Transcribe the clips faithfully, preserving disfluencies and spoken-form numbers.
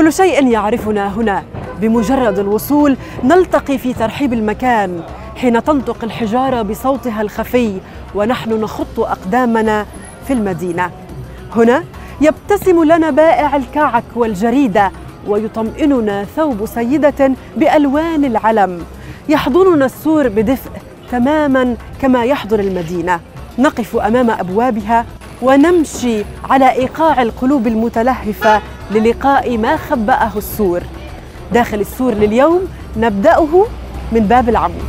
كل شيء يعرفنا هنا. بمجرد الوصول نلتقي في ترحيب المكان حين تنطق الحجارة بصوتها الخفي ونحن نخط أقدامنا في المدينة. هنا يبتسم لنا بائع الكعك والجريدة ويطمئننا ثوب سيدة بألوان العلم. يحضننا السور بدفء تماماً كما يحضن المدينة. نقف أمام أبوابها ونمشي على إيقاع القلوب المتلهفة للقاء ما خبأه السور. داخل السور لليوم نبدأه من باب العمود.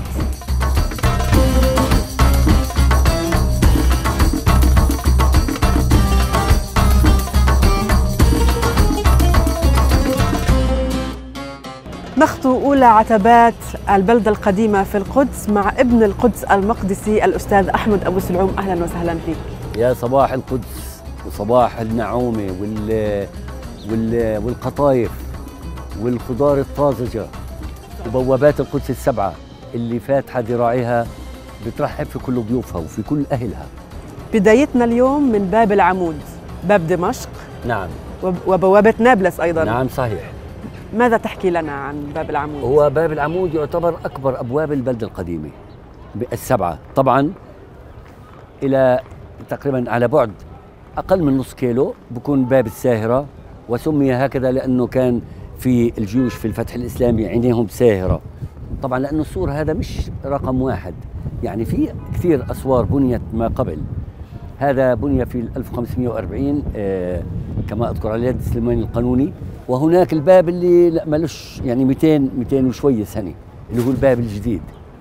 نخطو أولى عتبات البلدة القديمة في القدس مع ابن القدس المقدسي الأستاذ أحمد أبو سلعوم. أهلا وسهلا فيك. يا صباح القدس وصباح النعومة وال... وال... والقطايف والخضار الطازجة وبوابات القدس السبعة اللي فاتحة ذراعها بترحب في كل ضيوفها وفي كل أهلها. بدايتنا اليوم من باب العمود، باب دمشق. نعم. وبوابة نابلس أيضا. نعم صحيح. ماذا تحكي لنا عن باب العمود؟ هو باب العمود يعتبر أكبر أبواب البلدة القديمة السبعة، طبعا إلى تقريبا على بعد أقل من نص كيلو بكون باب الساهرة، وسمي هكذا لأنه كان في الجيوش في الفتح الإسلامي عينيهم ساهرة، طبعا لأنه السور هذا مش رقم واحد، يعني في كثير أسوار بنيت ما قبل. هذا بني في ألف وخمسمئة وأربعين آه كما أذكر على يد سليمان القانوني، وهناك الباب اللي لا مالوش يعني مئتين مئتين وشوية سنة اللي هو الباب الجديد.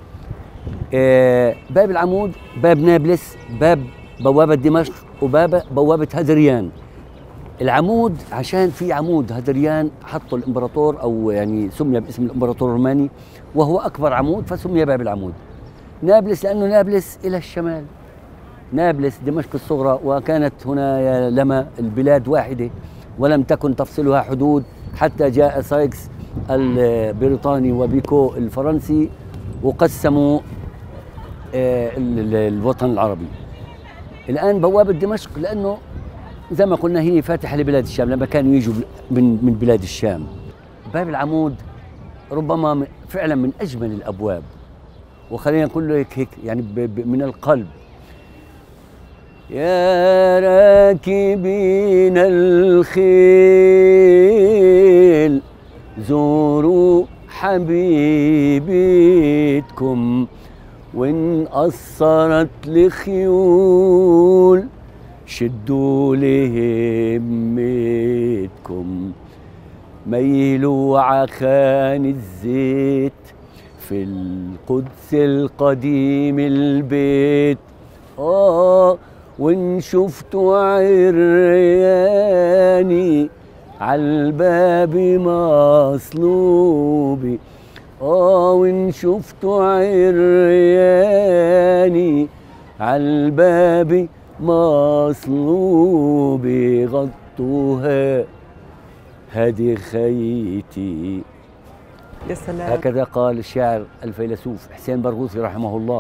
آه باب العمود، باب نابلس، باب بوابة دمشق، وباب بوابة هذريان. العمود عشان في عمود هذريان حطه الامبراطور، او يعني سمي باسم الامبراطور الروماني، وهو اكبر عمود فسمي باب العمود. نابلس لانه نابلس الى الشمال، نابلس دمشق الصغرى، وكانت هنا يا لما البلاد واحده ولم تكن تفصلها حدود حتى جاء سايكس البريطاني وبيكو الفرنسي وقسموا الوطن العربي. الان بوابه دمشق لانه زي ما قلنا هي فاتحه لبلاد الشام لما كانوا يجوا من من بلاد الشام. باب العمود ربما فعلا من اجمل الابواب، وخلينا نقول له هيك هيك يعني من القلب. يا راكبين الخيل زوروا حبيبتكم، وإن قصرت الخيول شدوا لهمتكم. ميلوا عخان الزيت في القدس القديم البيت. آه وإن شفتوا عرياني عالباب مصلوبي. آه وإن شفتوا عرياني عالباب مصلوبي غطوها هذه خيتي. يا سلام. هكذا قال الشاعر الفيلسوف حسين برغوثي رحمه الله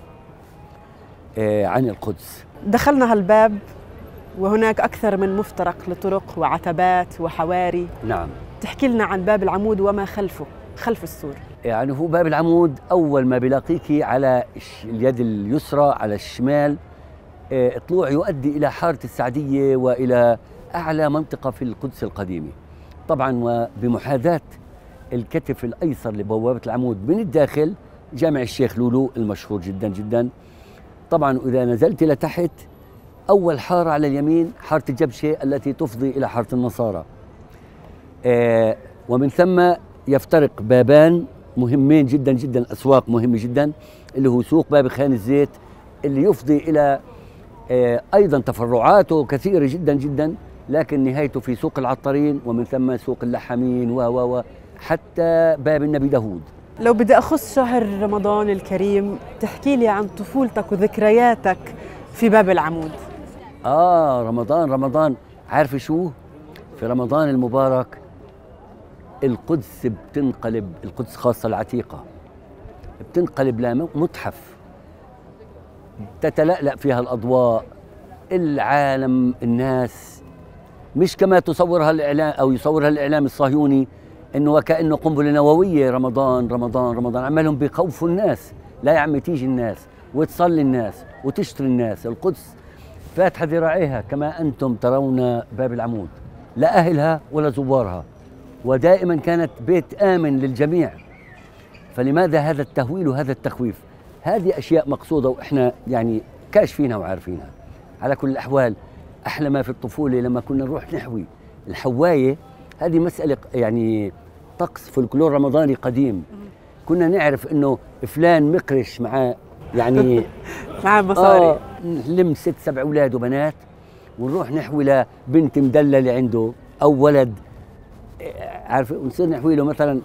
آه عن القدس. دخلنا هالباب وهناك أكثر من مفترق لطرق وعتبات وحواري. نعم. تحكي لنا عن باب العمود وما خلفه، خلف السور. يعني هو باب العمود أول ما بيلاقيكي على اليد اليسرى على الشمال آه طلوع يؤدي إلى حارة السعدية وإلى أعلى منطقة في القدس القديمة. طبعا وبمحاذاة الكتف الأيسر لبوابة العمود من الداخل جامع الشيخ لولو المشهور جدا جدا. طبعا إذا نزلت لتحت أول حارة على اليمين حارة الجبشة التي تفضي إلى حارة النصارى. آه ومن ثم يفترق بابان مهمين جدا جدا، أسواق مهمة جدا، اللي هو سوق باب خان الزيت اللي يفضي إلى آه أيضا تفرعاته كثيرة جدا جدا، لكن نهايته في سوق العطارين ومن ثم سوق اللحامين و و حتى باب النبي داود. لو بدي أخص شهر رمضان الكريم تحكي لي عن طفولتك وذكرياتك في باب العمود. آه رمضان رمضان عارف شو؟ في رمضان المبارك القدس بتنقلب، القدس خاصة العتيقة بتنقلب لمتحف تتلألأ فيها الأضواء، العالم، الناس مش كما تصورها الإعلام أو يصورها الإعلام الصهيوني إنه وكأنه قنبلة نووية. رمضان رمضان رمضان عمالهم بيخوفوا الناس. لا يا عمي، تيجي الناس وتصلي الناس وتشتري الناس. القدس فاتحة ذراعيها كما أنتم ترون باب العمود، لا أهلها ولا زوارها، ودائما كانت بيت آمن للجميع. فلماذا هذا التهويل وهذا التخويف؟ هذه أشياء مقصودة وإحنا يعني كاشفينها وعارفينها. على كل الأحوال أحلى ما في الطفولة لما كنا نروح نحوي الحواية. هذه مسألة يعني طقس فولكلور رمضاني قديم. كنا نعرف إنه فلان مقرش مع يعني مع مصاري، آه نلم ست سبع أولاد وبنات ونروح نحوي لبنت مدللة عنده أو ولد، عارف، ونصير نحوي له مثلا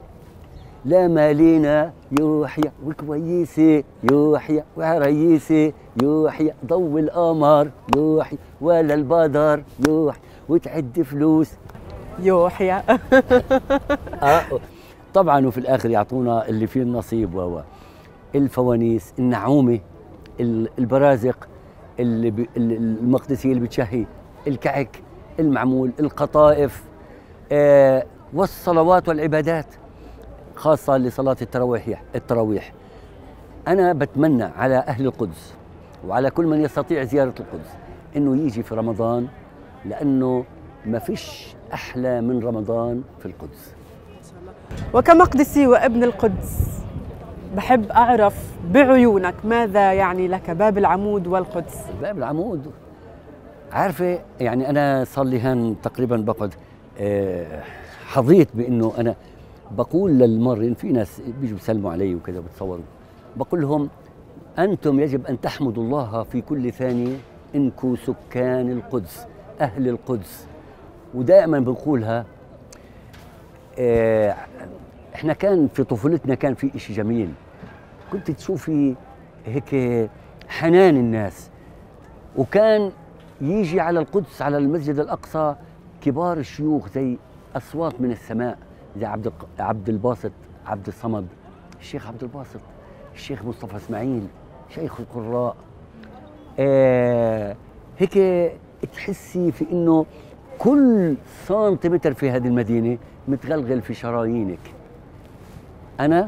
لا مالينا يوحيا وكويسة يوحيا وعريسة يوحيا ضوء القمر يوحيا ولا البدر يوحيا وتعد فلوس يوحيا. آه طبعا. وفي الآخر يعطونا اللي فيه النصيب، وهو الفوانيس، النعومة، البرازق، اللي المقدسية اللي بتشهي، الكعك المعمول، القطائف، آه والصلوات والعبادات، خاصة لصلاة التراويح. التراويح أنا بتمنى على أهل القدس وعلى كل من يستطيع زيارة القدس إنه يجي في رمضان، لأنه ما فيش أحلى من رمضان في القدس. وكمقدسي وابن القدس بحب أعرف بعيونك ماذا يعني لك باب العمود والقدس؟ باب العمود، عارفة يعني أنا صار لي هان تقريبا بقعد أه حظيت بأنه أنا بقول للمرين، في ناس بيجوا بيسلموا علي وكذا بتصوروا، بقول لهم أنتم يجب أن تحمدوا الله في كل ثانية إنكم سكان القدس، أهل القدس. ودائما بنقولها. اه احنا كان في طفولتنا كان في إشي جميل، كنت تشوفي هيك حنان الناس، وكان يجي على القدس على المسجد الأقصى كبار الشيوخ زي أصوات من السماء، زي عبد عبد الباسط عبد الصمد، الشيخ عبد الباسط، الشيخ مصطفى اسماعيل، شيخ القراء. آه هيك تحسي في انه كل سنتيمتر في هذه المدينه متغلغل في شرايينك. انا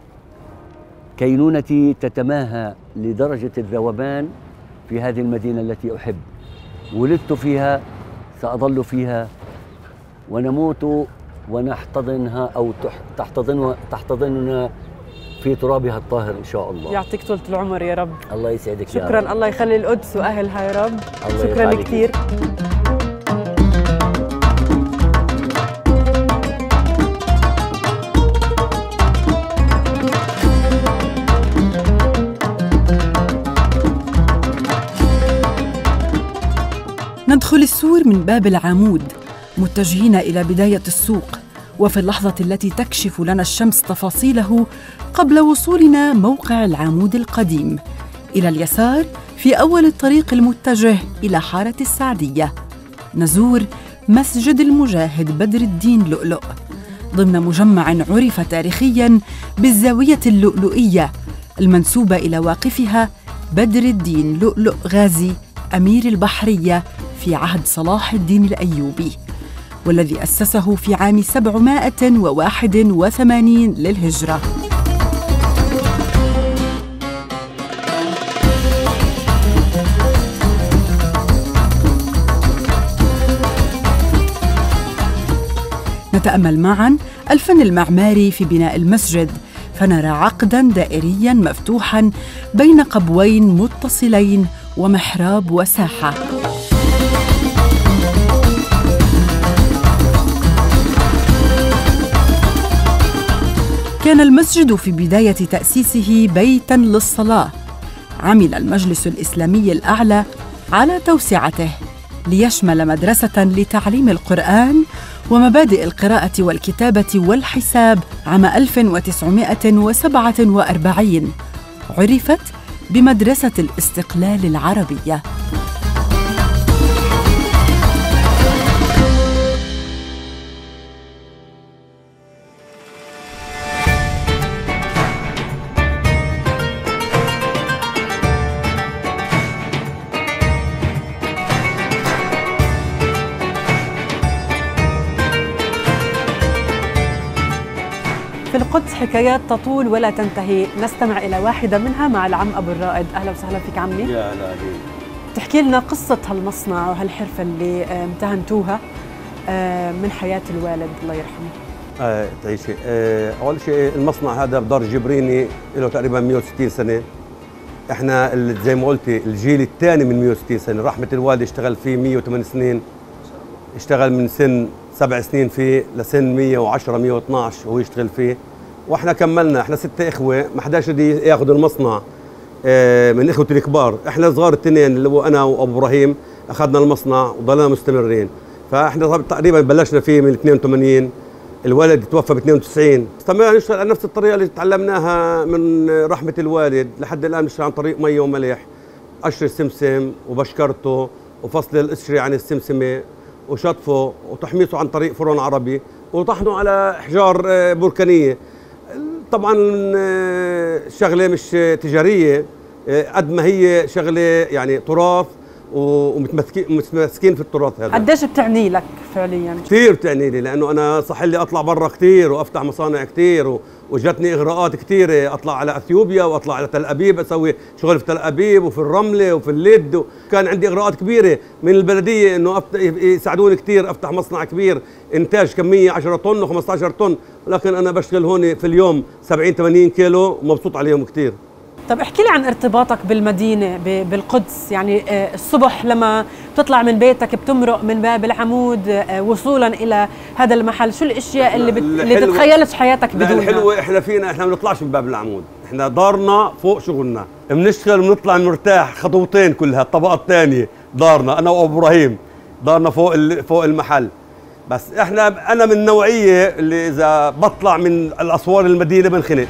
كينونتي تتماهى لدرجه الذوبان في هذه المدينه التي احب. ولدت فيها، ساظل فيها، ونموت ونحتضنها أو تحتضنها تحتضننا في ترابها الطاهر إن شاء الله. يعطيك طولة العمر يا رب. الله يسعدك. شكرا يا رب. الله يخلي القدس وأهلها يا رب. شكرا كثير. ندخل السور من باب العمود متجهين إلى بداية السوق، وفي اللحظة التي تكشف لنا الشمس تفاصيله قبل وصولنا موقع العمود القديم. إلى اليسار في أول الطريق المتجه إلى حارة السعدية نزور مسجد المجاهد بدر الدين لؤلؤ ضمن مجمع عرف تاريخياً بالزاوية اللؤلؤية المنسوبة إلى واقفها بدر الدين لؤلؤ غازي أمير البحرية في عهد صلاح الدين الأيوبي، والذي أسسه في عام سبعمائة وواحد وثمانين للهجرة. نتأمل معاً الفن المعماري في بناء المسجد، فنرى عقداً دائرياً مفتوحاً بين قبوين متصلين ومحراب وساحة. كان المسجد في بداية تأسيسه بيتاً للصلاة. عمل المجلس الإسلامي الأعلى على توسعته ليشمل مدرسة لتعليم القرآن ومبادئ القراءة والكتابة والحساب عام ألف وتسعمائة وسبعة وأربعين، عرفت بمدرسة الاستقلال العربية. في القدس حكايات تطول ولا تنتهي، نستمع إلى واحدة منها مع العم أبو الرائد. أهلا وسهلا فيك عمي. يا هلا عليك. تحكي لنا قصة هالمصنع وهالحرفة اللي امتهنتوها من حياة الوالد الله يرحمه. آه تعيشي. آه أول شيء المصنع هذا بدار جبريني له تقريبا مئة وستين سنة. احنا زي ما قلتي الجيل الثاني من مئة وستين سنة. رحمة الوالد اشتغل فيه مئة وثمانية سنين، اشتغل من سن سبع سنين فيه لسن مئة وعشرة مئة واثنعش وهو يشتغل فيه، واحنا كملنا. احنا ستة اخوة، ما حداش رضي ياخذ المصنع اه من اخوتي الكبار. احنا صغار الاثنين اللي هو انا وابو ابراهيم اخذنا المصنع وضلنا مستمرين. فاحنا تقريبا بلشنا فيه من اثنين وثمانين، الوالد توفى ب اثنين وتسعين. استمرنا نشتغل على نفس الطريقه اللي تعلمناها من رحمه الوالد لحد الان. نشتغل عن طريق ميه وملح، قشر السمسم وبشكرته وفصل القشر عن السمسمه وشطفه وتحميصه عن طريق فرن عربي وطحنه على احجار بركانيه. طبعا شغله مش تجاريه قد ما هي شغله يعني تراث ومتمسكين في التراث هذا. قديش بتعني لك فعليا؟ كثير بتعني لي، لانه انا صح لي اطلع برا كثير وافتح مصانع كثير، وجاتني اغراءات كثيره اطلع على اثيوبيا واطلع على تل ابيب اسوي شغل في تل ابيب وفي الرمله وفي اللد. كان عندي اغراءات كبيره من البلديه انه يساعدوني كثير افتح مصنع كبير انتاج كميه عشرة طن وخمسة عشر طن، ولكن انا بشتغل هون في اليوم سبعين ثمانين كيلو ومبسوط عليهم كثير. طب احكي لي عن ارتباطك بالمدينة بالقدس، يعني الصبح لما بتطلع من بيتك بتمرق من باب العمود وصولا إلى هذا المحل، شو الأشياء اللي, بت... اللي تتخيلش حياتك بدونها؟ الحلوة احنا فينا احنا ما بنطلعش من باب العمود، احنا دارنا فوق شغلنا، بنشتغل وبنطلع مرتاح خطوتين كلها. الطبقة الثانية دارنا أنا وأبو إبراهيم، دارنا فوق فوق المحل. بس احنا أنا من النوعية اللي إذا بطلع من الأسوار المدينة بنخنق.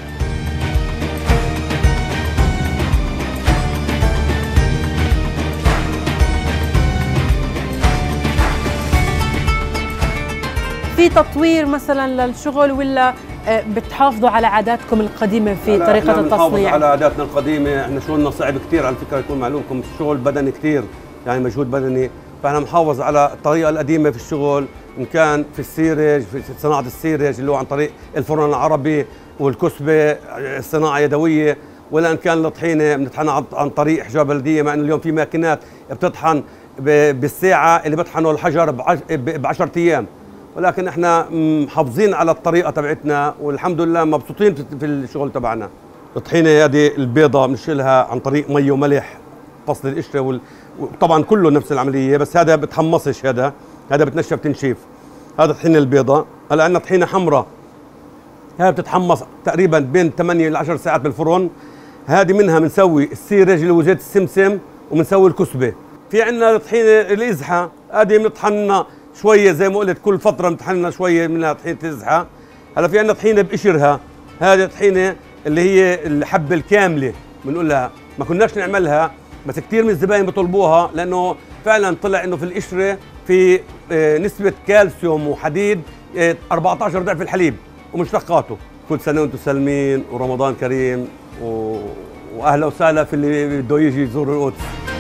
في تطوير مثلا للشغل ولا بتحافظوا على عاداتكم القديمه في طريقه التصنيع؟ بنحافظ على عاداتنا القديمه. احنا شغلنا صعب كثير على فكره، يكون معلومكم الشغل بدني كثير، يعني مجهود بدني. فاحنا بنحافظ على الطريقه القديمه في الشغل، ان كان في السيرج، في صناعه السيرج اللي هو عن طريق الفرن العربي والكسبه الصناعه يدويه، ولا ان كان الطحينه بنطحنها عن طريق احجار بلديه، مع انه اليوم في ماكينات بتطحن بالساعه اللي بيطحنوا الحجر ب عشرة ايام. ولكن احنا محافظين على الطريقه تبعتنا والحمد لله مبسوطين في الشغل تبعنا. الطحينه هذه البيضه بنشيلها عن طريق مي وملح، فصل القشره وال... وطبعا كله نفس العمليه، بس هذا بتحمصش، هذا هذا بتنشف تنشيف. هذا طحينه البيضه. هلا عندنا طحينه حمراء، هذه بتتحمص تقريبا بين ثمانية ل عشر ساعات بالفرن. هذه منها بنسوي السيرج اللي هو زيت السمسم وبنسوي الكسبه. في عندنا طحينه الازحه، هذه بنطحنها شويه زي ما قلت كل فتره بنطحنها شويه منها طحينه الازحه. هلا في عندنا طحينه بقشرها، هذه طحينه اللي هي الحبه الكامله بنقولها، ما كناش نعملها بس كثير من الزباين بيطلبوها لانه فعلا طلع انه في القشره في نسبه كالسيوم وحديد أربعة عشر ضعف الحليب ومشتقاته. كل سنه وانتم سالمين ورمضان كريم و... واهلا وسهلا في اللي بده يجي يزور القدس.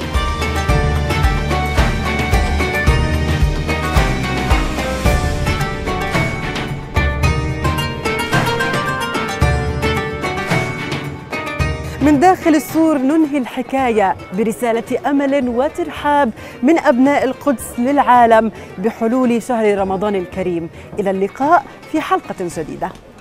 من داخل السور ننهي الحكاية برسالة أمل وترحاب من أبناء القدس للعالم بحلول شهر رمضان الكريم. إلى اللقاء في حلقة جديدة.